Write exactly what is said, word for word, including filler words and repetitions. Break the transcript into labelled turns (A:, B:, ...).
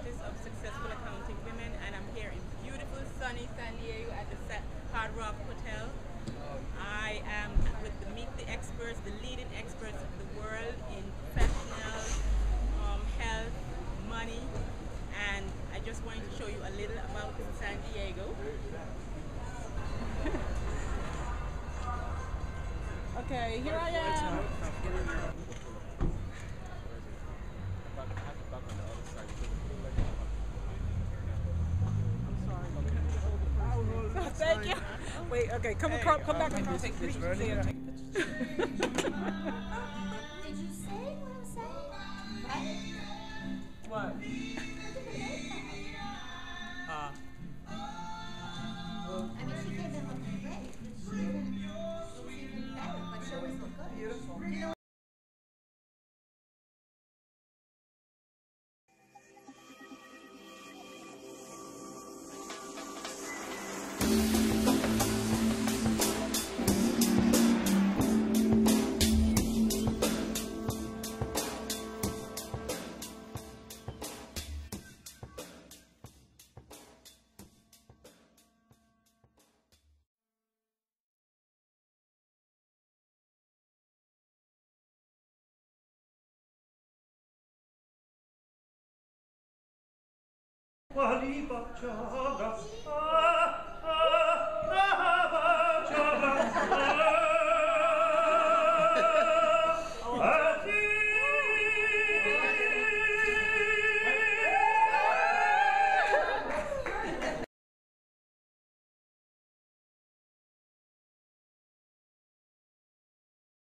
A: Practice of Successful Accounting Women, and I'm here in beautiful, sunny San Diego at the Hard Rock Hotel. I am with the Meet the Experts, the leading experts of the world in professional um, health, money, and I just wanted to show you a little about San Diego. Okay, here I am. Thank you. Wait, okay, come, hey, come, come um, back across. Take pictures. Take pictures.
B: Did you say what I'm saying?
A: What? Uh.
B: I mean, she came in looking great. She even looks even better, but she always looked good.
A: Beautiful.
B: You know,
C: Quali baciaga, ah,